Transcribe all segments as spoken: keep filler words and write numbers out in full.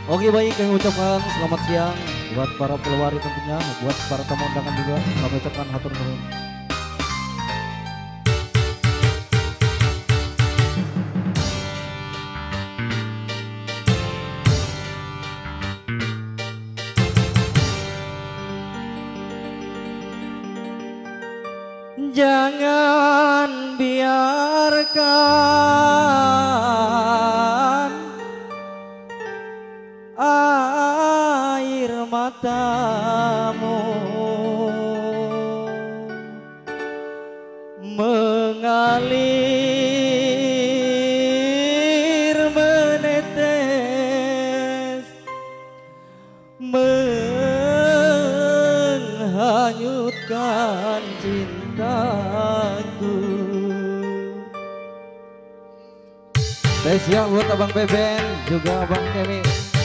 Oke baik, kami ucapkan selamat siang buat para pelawari tentunya, buat para tamu undangan juga kami ucapkan hatur nuhun. Jangan biarkan air matamu mengalir menetes menghanyutkan cintaku. Spesial buat Abang Beben juga Abang Kemi.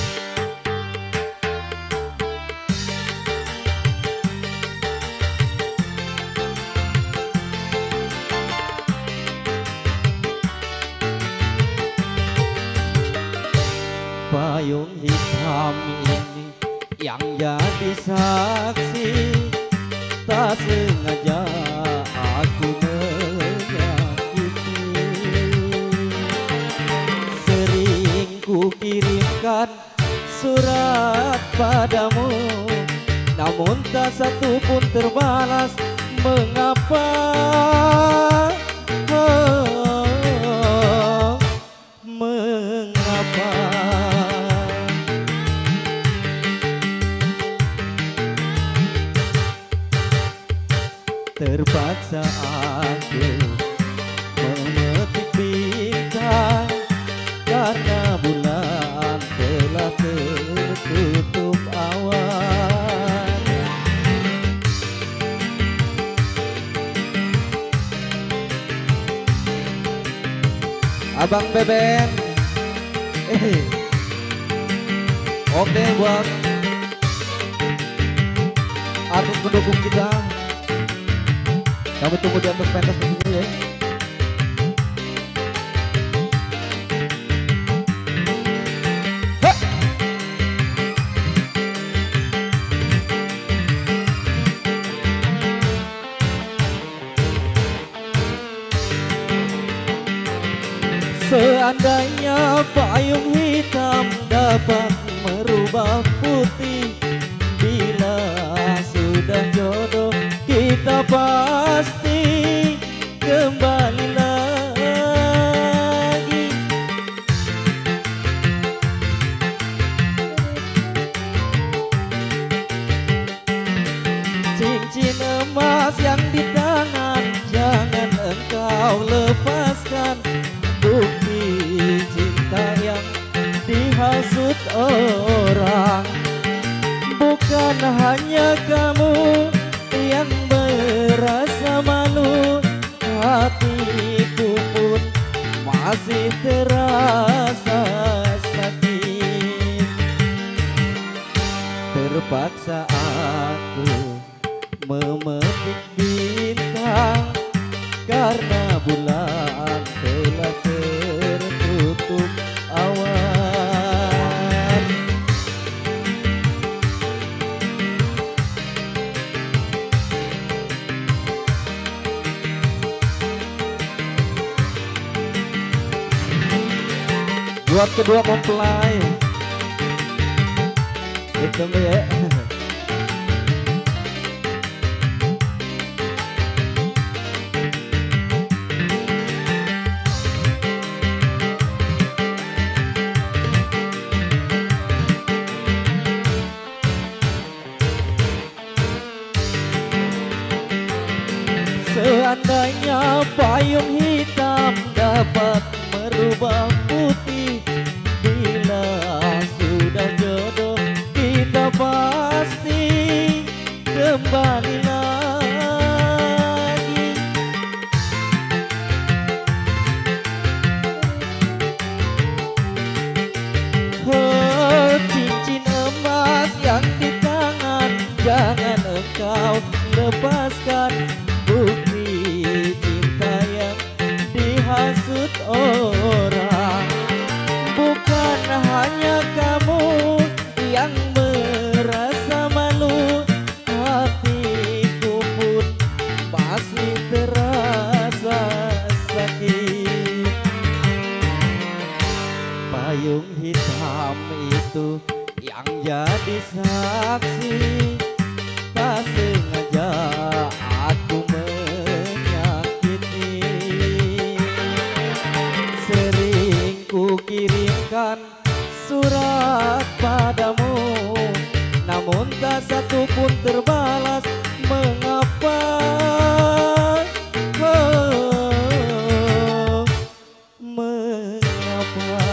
Payung hitam ini yang jadi saksi, tak sengaja aku menyakiti. Sering ku kirimkan surat padamu, namun tak satu pun terbalas. Mengapa? Oh, mengapa? Terpaksa aku memetik bintang karena bulan telah tertutup awan. Abang Beben, eh, oke buat artis pendukung kita. Kami tunggu di atas pentas tentunya ya. Ha! Seandainya payung hitam dapat merubah putih, bila sudah jodoh kita pasti kembali lagi. Cincin emas yang di tangan jangan engkau lepaskan, bukti cinta yang dihasut orang. Bukan hanya kamu yang merasa malu, hatiku pun masih terasa sakit. Terpaksa aku memetik bintang karena bulan telah tertutup awan. Buat kedua mempelai itu ya. Seandainya payung hitam dapat merubah putih, bila sudah jodoh kita pasti kembali lagi. Oh, cincin emas yang di tangan jangan engkau lepaskan, bukti cinta yang dihasut payung hitam itu yang jadi saksi. Tak sengaja aku menyakiti. Sering ku kirimkan surat padamu, namun tak satu pun terbalas. Mengapa? Oh, mengapa?